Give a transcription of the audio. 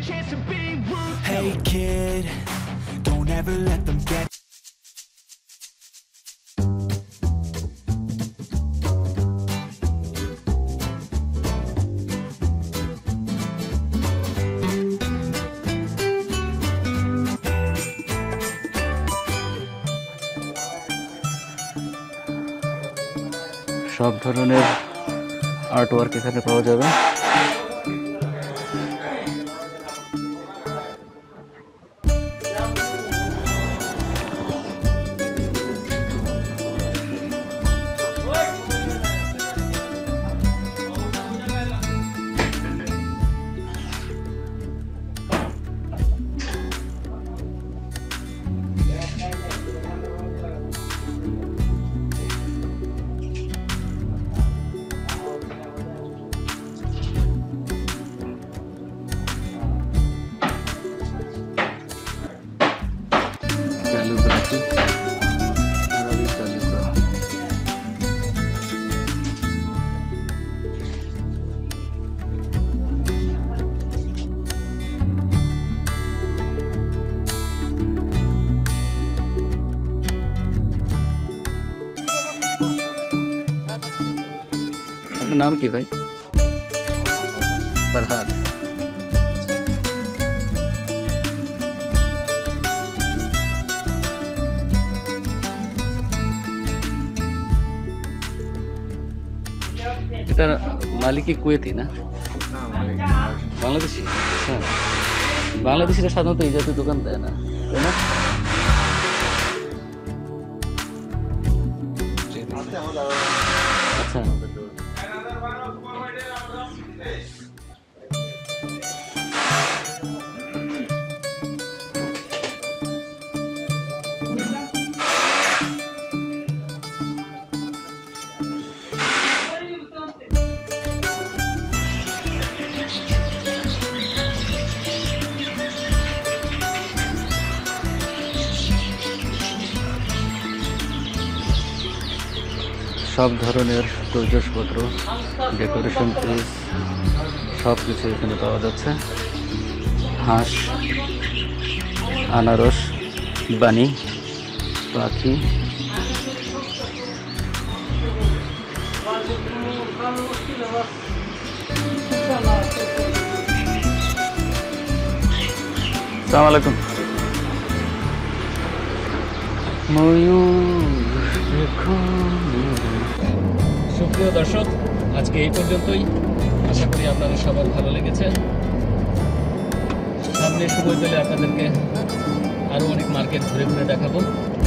Hey kid, don't ever let them get সব ধরনের artwork এখানে পাওয়া যাবে। नाम की भाई? फरहाद। এটা মালিক কি কুয়েতি না? বাংলাদেশি। হ্যাঁ, বাংলাদেশিরা সাধারণত এই জাতীয় দোকান দেয় না, তাই না? আচ্ছা, সব ধরনের তৈজসপত্র, ডেকোরেশন পিস সব কিছু এখানে পাওয়া যাচ্ছে। হাঁস, আনারস, বানি, পাখি, আসসালামু আলাইকুম। সুপ্রিয় দর্শক, আজকে এই পর্যন্তই। আশা করি আপনাদের সবার ভালো লেগেছে। সামনে সময় পেলে আপনাদেরকে আরও অনেক মার্কেট ঘুরে ঘুরে দেখাবো।